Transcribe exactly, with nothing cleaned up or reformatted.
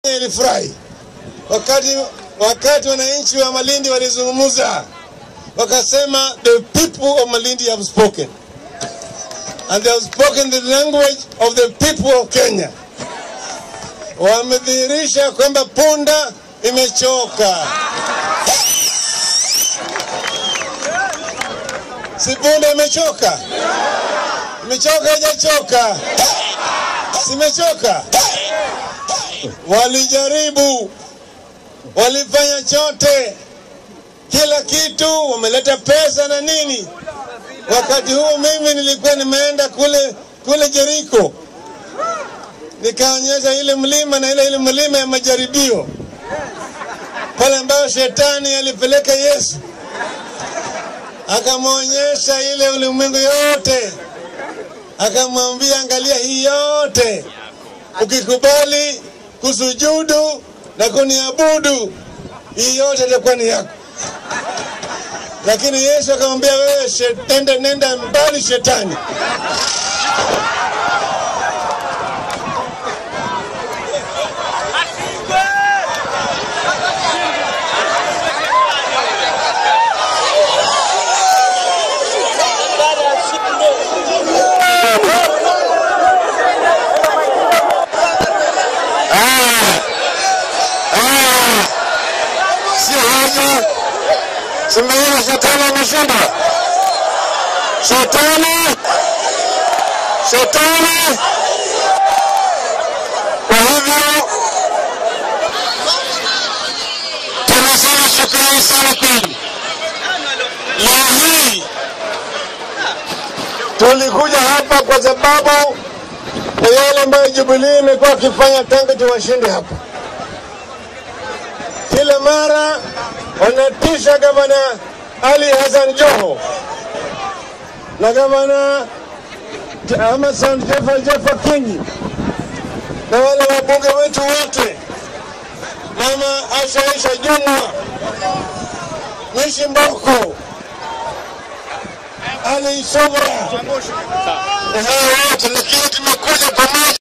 Nilifurahi wakati wakati wananchi wa Malindi walizungumza, wakasema the people of Malindi have spoken and they have spoken the language of the people of Kenya. Wamedhihirisha kwamba punda imechoka. Si punda imechoka? Imechoka haijachoka? Simechoka? Walijaribu, walifanya chote, kila kitu, wameleta pesa na nini. Wakati huo mimi nilikuwa nimeenda kule kule Jericho, nikaonyesha ile mlima na ile ile mlima ya majaribio pale ambayo shetani alipeleka Yesu, akamwonyesha ile ulimwengu yote, akamwambia angalia hii yote, ukikubali kusujudu na kuniabudu hii yote itakuwa ni yako. Lakini Yesu akamwambia wewe shetani, nenda mbali shetani. Simeona shetani ameshinda. Shetani. Shetani. Kwa hivyo tunasema shukrani sana kwenu. Leo hii tulikuja hapa kwa sababu ya yale ambayo Jubilee imekuwa ikifanya tangu tuwashinde hapa. Kila mara wanatisha gavana Ali Hassan Joho na gavana Amason Jeffa Jeffa Kingi na wale wabunge wetu wote, Mama Asha Aisha Jumwa, Mishi Mboko, Ali Sobra, na hao wote, lakini tumekuja pamoja.